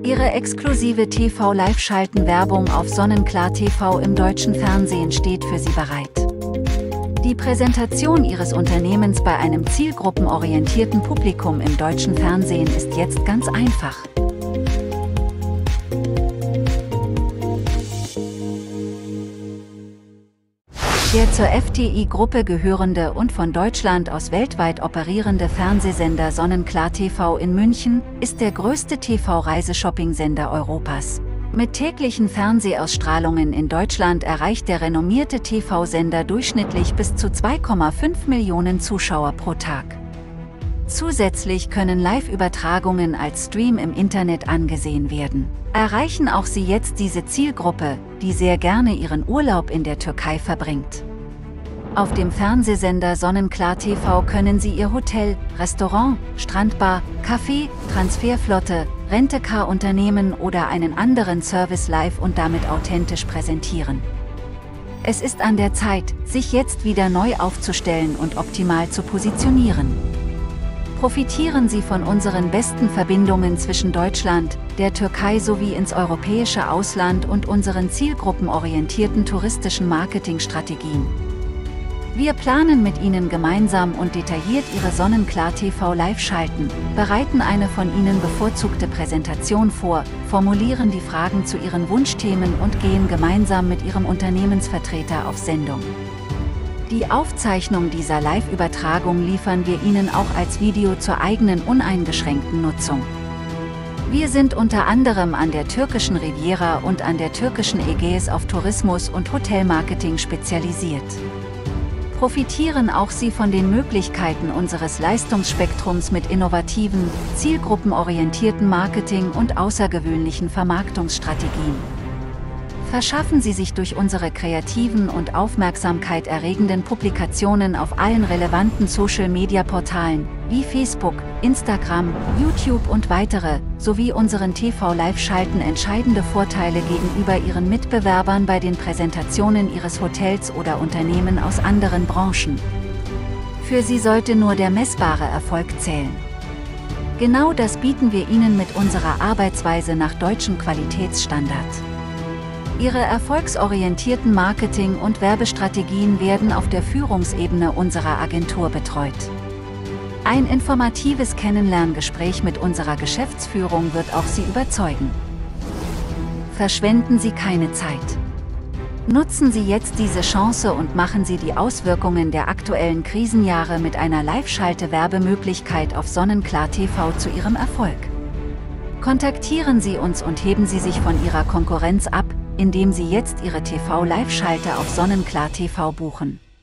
Ihre exklusive TV-Live-Schalten-Werbung auf Sonnenklar TV im deutschen Fernsehen steht für Sie bereit. Die Präsentation Ihres Unternehmens bei einem zielgruppenorientierten Publikum im deutschen Fernsehen ist jetzt ganz einfach. Der zur FTI-Gruppe gehörende und von Deutschland aus weltweit operierende Fernsehsender Sonnenklar TV in München ist der größte TV-Reiseshopping-Sender Europas. Mit täglichen Fernsehausstrahlungen in Deutschland erreicht der renommierte TV-Sender durchschnittlich bis zu 2,5 Millionen Zuschauer pro Tag. Zusätzlich können Live-Übertragungen als Stream im Internet angesehen werden. Erreichen auch Sie jetzt diese Zielgruppe, die sehr gerne ihren Urlaub in der Türkei verbringt. Auf dem Fernsehsender Sonnenklar TV können Sie Ihr Hotel, Restaurant, Strandbar, Café, Transferflotte, Rent-a-Car-Unternehmen oder einen anderen Service live und damit authentisch präsentieren. Es ist an der Zeit, sich jetzt wieder neu aufzustellen und optimal zu positionieren. Profitieren Sie von unseren besten Verbindungen zwischen Deutschland, der Türkei sowie ins europäische Ausland und unseren zielgruppenorientierten touristischen Marketingstrategien. Wir planen mit Ihnen gemeinsam und detailliert Ihre Sonnenklar TV Live-Schalten, bereiten eine von Ihnen bevorzugte Präsentation vor, formulieren die Fragen zu Ihren Wunschthemen und gehen gemeinsam mit Ihrem Unternehmensvertreter auf Sendung. Die Aufzeichnung dieser Live-Übertragung liefern wir Ihnen auch als Video zur eigenen uneingeschränkten Nutzung. Wir sind unter anderem an der türkischen Riviera und an der türkischen Ägäis auf Tourismus und Hotelmarketing spezialisiert. Profitieren auch Sie von den Möglichkeiten unseres Leistungsspektrums mit innovativen, zielgruppenorientierten Marketing und außergewöhnlichen Vermarktungsstrategien. Verschaffen Sie sich durch unsere kreativen und aufmerksamkeiterregenden Publikationen auf allen relevanten Social-Media-Portalen wie Facebook, Instagram, YouTube und weitere, sowie unseren TV-Live-Schalten entscheidende Vorteile gegenüber Ihren Mitbewerbern bei den Präsentationen Ihres Hotels oder Unternehmen aus anderen Branchen. Für Sie sollte nur der messbare Erfolg zählen. Genau das bieten wir Ihnen mit unserer Arbeitsweise nach deutschem Qualitätsstandard. Ihre erfolgsorientierten Marketing- und Werbestrategien werden auf der Führungsebene unserer Agentur betreut. Ein informatives Kennenlerngespräch mit unserer Geschäftsführung wird auch Sie überzeugen. Verschwenden Sie keine Zeit. Nutzen Sie jetzt diese Chance und machen Sie die Auswirkungen der aktuellen Krisenjahre mit einer Live-Schalte-Werbemöglichkeit auf Sonnenklar TV zu Ihrem Erfolg. Kontaktieren Sie uns und heben Sie sich von Ihrer Konkurrenz ab, indem Sie jetzt Ihre TV-Live-Schalte auf Sonnenklar TV buchen.